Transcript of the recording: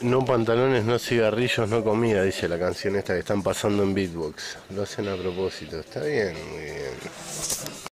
No pantalones, no cigarrillos, no comida, dice la canción esta que están pasando en Beatbox. Lo hacen a propósito, está bien, muy bien.